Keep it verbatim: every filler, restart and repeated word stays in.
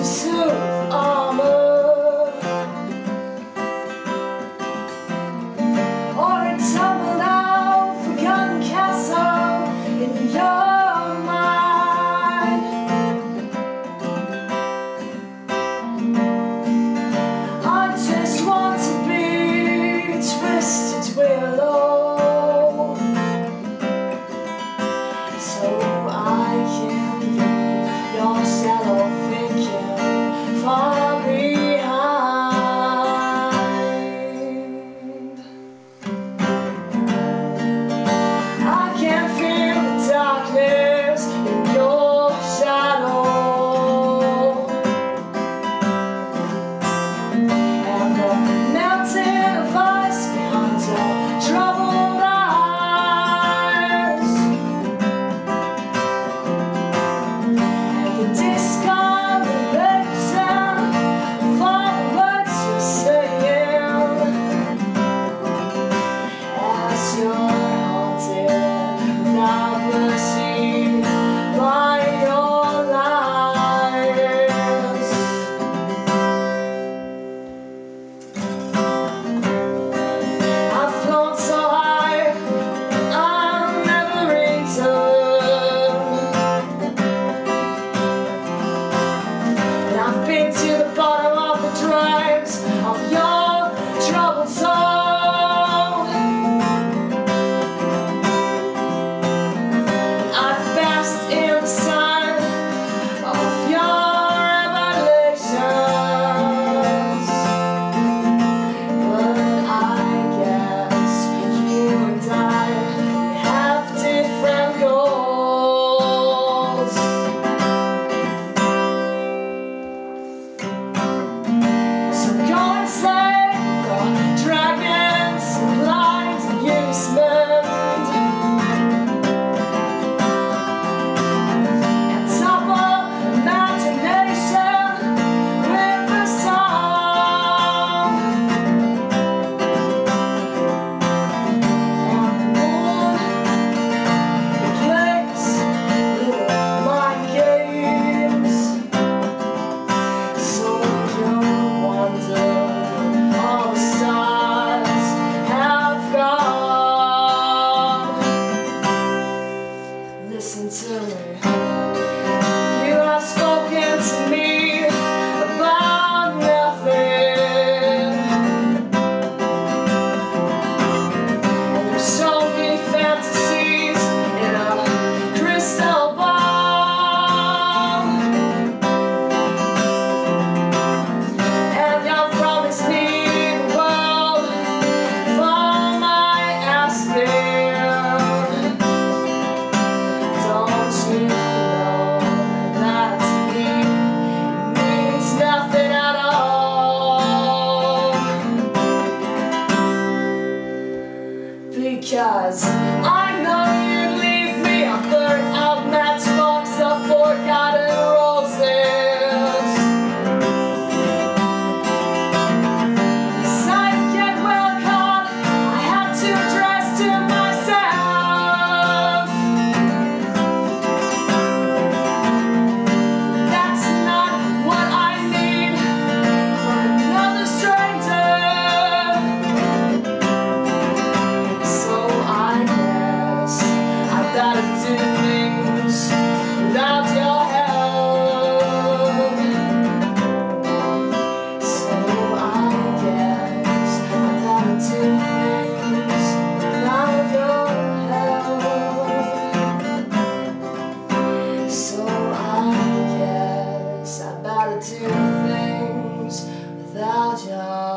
to soothe armor, or a tumbled out forgotten castle in your mind. I just want to be twisted willow, so I can leave your shallow thinking far behind. I can feel the darkness in your shadow, and the melting of ice behind your troubled eyes, and the discoloration of all the words you're saying, as you're haunted without mercy by your lies. I've flown so high, I'll never return, and I've been to the bottom of the dregs of your troubled soul. I've basked in the sun of your revelations, but I guess you and I have different goals. So go and slay the dragons and blind amusement, and topple imagination with a song. And the moon plays little mind games, so you'll wonder all the stars have gone. Listen to me. You have spoken to me about nothing, and you've shown me fantasies in a crystal ball, and you've promised me the world for my asking. Don't you know that to me it means nothing at all? Because I know you'd leave me a burnt out matchbox of forgotten roses. Yes, I'd get well caught, I had to address to myself. That's not what I need from another stranger. So I guess I gotta do things without your help. So I guess I gotta do things without your help. So I guess I better do things without your